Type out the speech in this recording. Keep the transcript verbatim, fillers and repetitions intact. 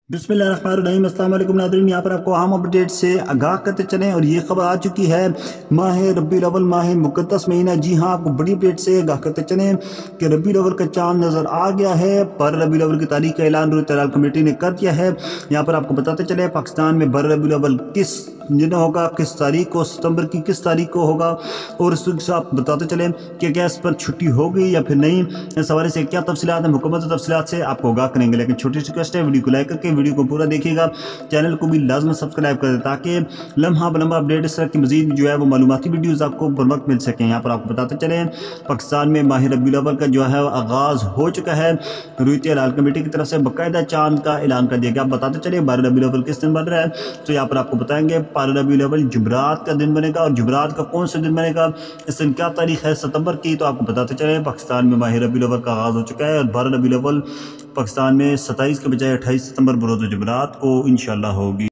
बिस्मिल्लाहिर्रहमानिर्रहीम। अस्सलाम वालेकुम नाज़रीन, यहाँ पर आपको अहम अपडेट से आगाह करते चलें और ये खबर आ चुकी है माह रबीउल अव्वल माह मुक़द्दस महीना। जी हाँ, आपको बड़ी अपडेट से आगाह करते चलें कि रबीउल अव्वल का चांद नज़र आ गया है। पर रबीउल अव्वल की तारीख का ऐलान रुत कमेटी ने कर दिया है। यहाँ पर आपको बताते चले पाकिस्तान में बर रबीउल अव्वल किस दिन होगा, किस तारीख को, सितंबर की किस तारीख को होगा, और इस आप बताते चले कि क्या इस पर छुट्टी होगी या फिर नहीं। इस हवाले से क्या तफसीलात है, मुकम्मल तफसीलात से आपको आगाह करेंगे। लेकिन छोटी सी रिक्वेस्ट है, वीडियो को लाइक करके वीडियो को पूरा देखिएगा, चैनल को भी लाजमी सब्सक्राइब कर दें ताकि लम्हा बलम्हा अपडेट इस तरह की मजीद जो है वो मालूमाती वीडियोज़ आपको बर वक्त मिल सकें। यहाँ पर आपको बताते चले पाकिस्तान में माह रबीउल अव्वल का जो है आगाज़ हो चुका है। रुत लाल कमेटी की तरफ से बाकायदा चांद का ऐलान कर दिया गया। आप बताते चले बारह रबीउल अव्वल किस दिन बन रहा है, तो यहाँ पर आपको बताएंगे बारह रबीउल अव्वल जुमरात का दिन बनेगा। और जुमरात का कौन सा दिन बनेगा, इस दिन क्या तारीख है सितंबर की, तो आपको बताते चले पाकिस्तान में माह रबीउल अव्वल का आगाज़ हो चुका है। और बारह रबीउल अव्वल पाकिस्तान में सत्ताईस के बजाय अट्ठाईस सितंबर बरोज़ जुमरात को इंशाअल्लाह होगी।